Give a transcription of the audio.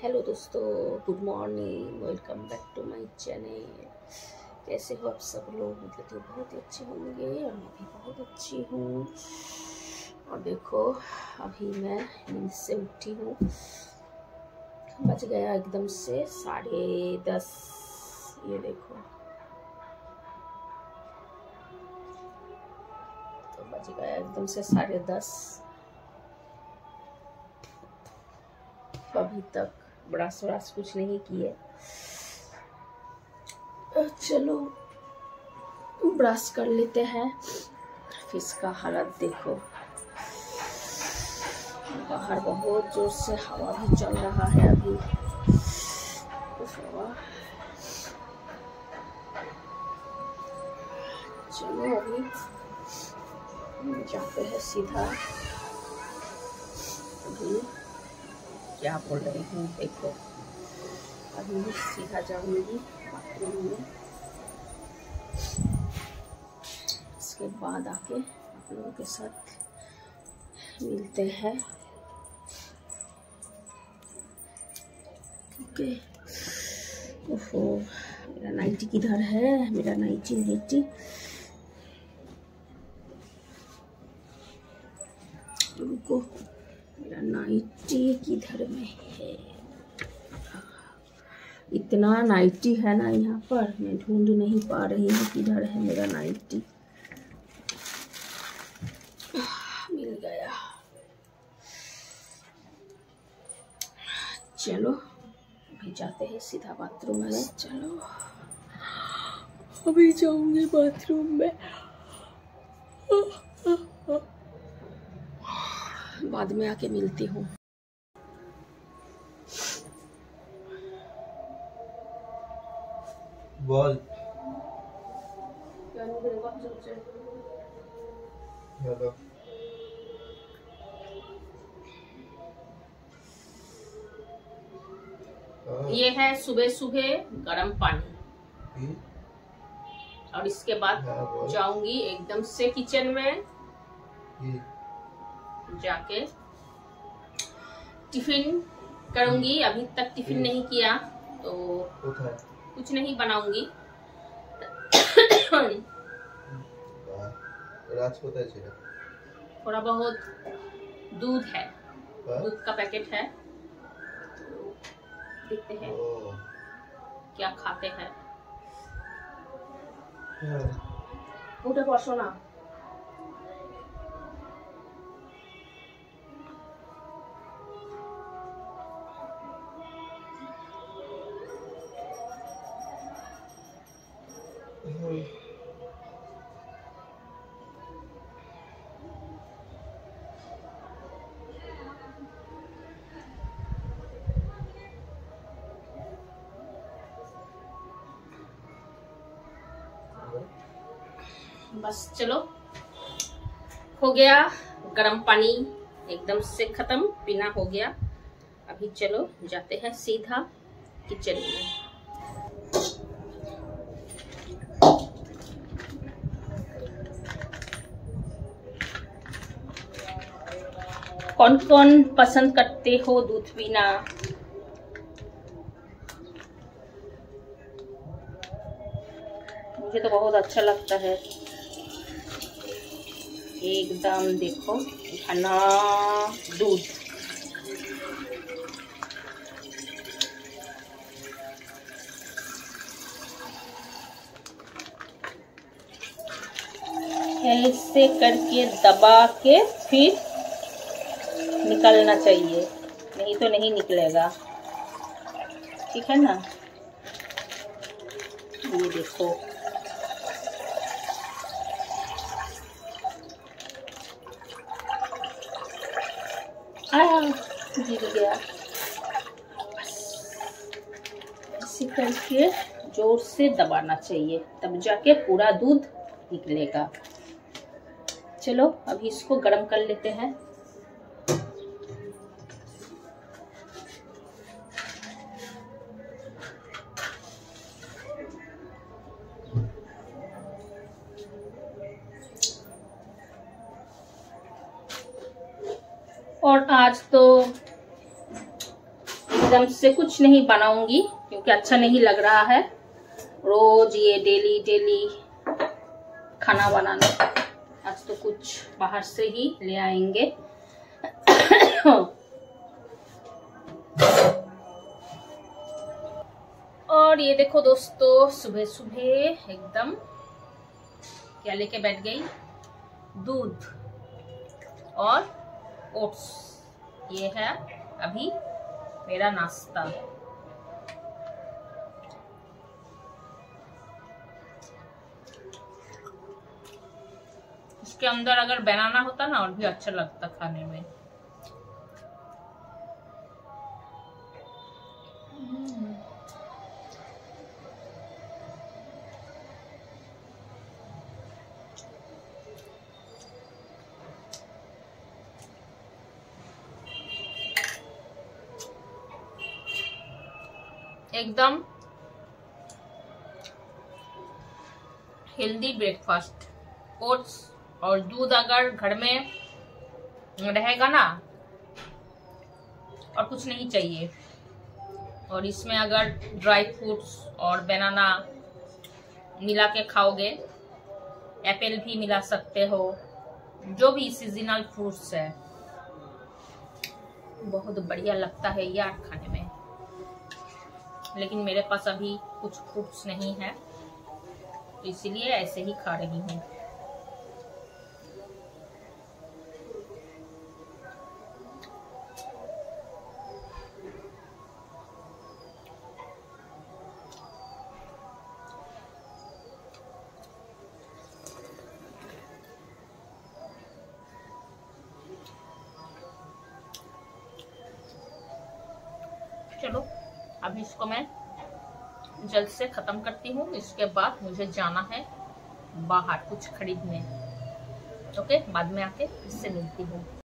Hello दोस्तों, good morning, welcome back to my channel. कैसे हो आप सब लोग? मतलब तो बहुत ही अच्छे होंगे और मैं भी बहुत अच्छी हूँ। और देखो अभी मैं नींद से उठी हूँ, बज गया एकदम से 10:30। ये देखो तो बज गया एकदम से 10:30। अभी तक ब्रश व्रश कुछ नहीं किए। चलो ब्रश कर लेते हैं। फिश का हालत देखो, बाहर बहुत जोर से हवा भी चल रहा है अभी। चलो अभी जाते हैं सीधा। अभी क्या बोल रही हूँ देखो, अभी सीधा जाऊंगी बाथरूम में। इसके बाद आके आप लोगों के साथ मिलते हैं। ओके। ओहो, मेरा नाइटी किधर है? मेरा नाइटी रुको, मेरा नाइटी किधर में है? इतना नाइटी है ना यहाँ पर, मैं ढूंढ नहीं पा रही हूँ किधर है मेरा नाइटी। मिल गया। चलो अभी जाते हैं सीधा बाथरूम में। चलो अभी जाऊंगी बाथरूम में, बाद में आके मिलती हूँ। बोल। ये है सुबह सुबह गर्म पानी, और इसके बाद जाऊंगी एकदम से किचन में, जाके टिफिन करूंगी। अभी तक टिफिन नहीं किया तो कुछ नहीं बनाऊंगी। थोड़ा बहुत दूध है, दूध का पैकेट है, देखते हैं क्या खाते हैं। उठे बसो ना। बस चलो, हो गया गर्म पानी एकदम से खत्म, पीना हो गया। अभी चलो जाते हैं सीधा किचन में। कौन कौन पसंद करते हो दूध पीना? मुझे तो बहुत अच्छा लगता है। एकदम देखो घना दूध। ऐसे करके दबा के फिर निकलना चाहिए, नहीं तो नहीं निकलेगा, ठीक है ना? ये देखो गिर गया। ऐसे करके जोर से दबाना चाहिए, तब जाके पूरा दूध निकलेगा। चलो अभी इसको गर्म कर लेते हैं। और आज तो एकदम से कुछ नहीं बनाऊंगी क्योंकि अच्छा नहीं लग रहा है रोज ये डेली डेली खाना बनाना। आज तो कुछ बाहर से ही ले आएंगे। और ये देखो दोस्तों, सुबह सुबह एकदम क्या लेके बैठ गई, दूध और ओट्स। ये है अभी मेरा नाश्ता। इसके अंदर अगर बनाना होता ना और भी अच्छा लगता खाने में। एकदम हेल्दी ब्रेकफास्ट। ओट्स और दूध अगर घर में रहेगा ना और कुछ नहीं चाहिए, और इसमें अगर ड्राई फ्रूट्स और बनाना मिला के खाओगे, एप्पल भी मिला सकते हो, जो भी सीजनल फ्रूट्स है, बहुत बढ़िया लगता है यार खाने में। लेकिन मेरे पास अभी कुछ फ्रूट्स नहीं है, तो इसीलिए ऐसे ही खा रही हूँ। चलो अभी इसको मैं जल्द से खत्म करती हूँ। इसके बाद मुझे जाना है बाहर कुछ खरीदने। ओके, बाद में आके इससे मिलती हूँ।